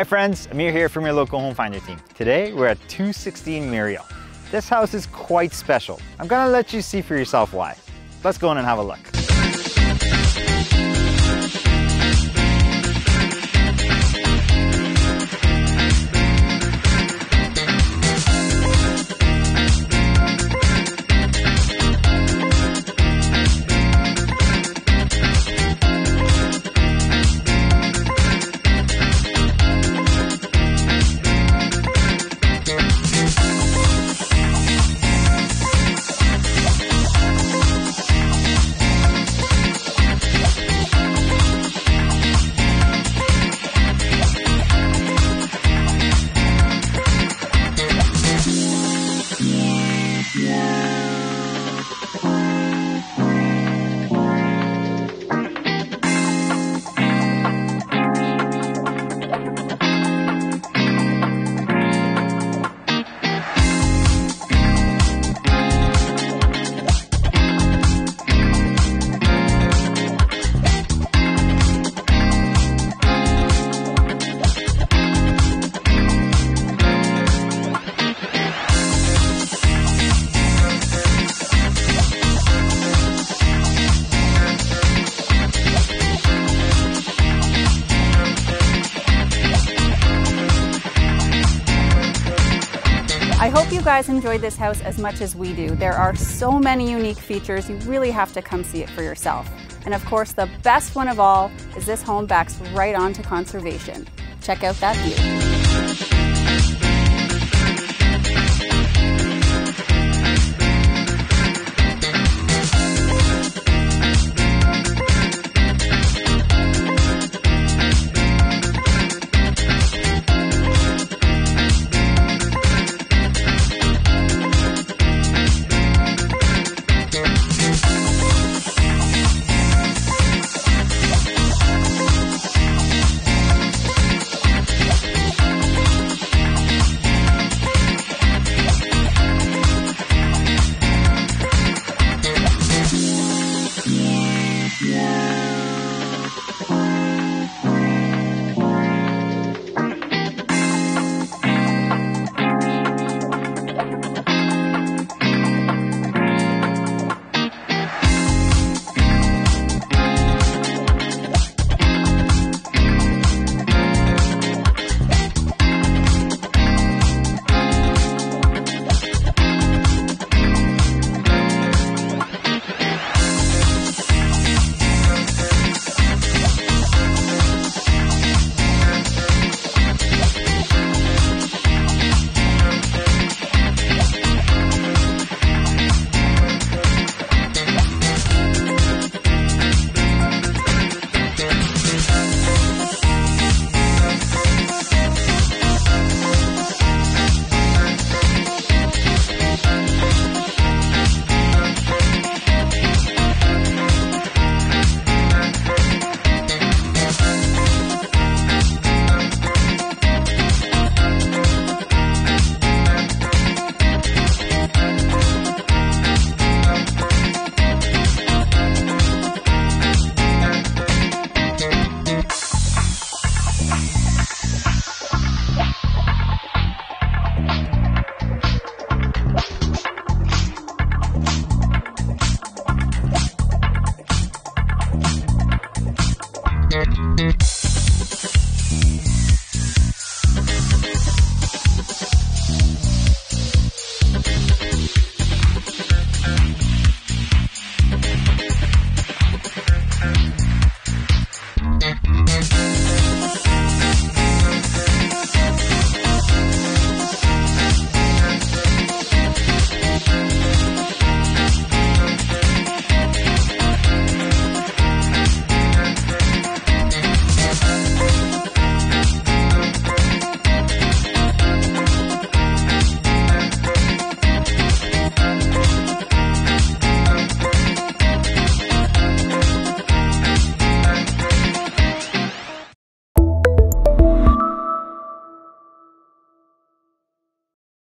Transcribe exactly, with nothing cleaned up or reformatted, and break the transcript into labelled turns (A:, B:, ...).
A: Hi friends, Amir here from your local home finder team. Today we're at two sixteen Muriel. This house is quite special. I'm gonna let you see for yourself why. Let's go in and have a look.
B: I hope you guys enjoyed this house as much as we do. There are so many unique features, you really have to come see it for yourself. And of course, the best one of all is this home backs right onto conservation. Check out that view.